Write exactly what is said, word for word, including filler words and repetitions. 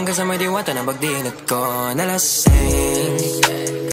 hanggang sa may diwata na pagdilat ko nalasing.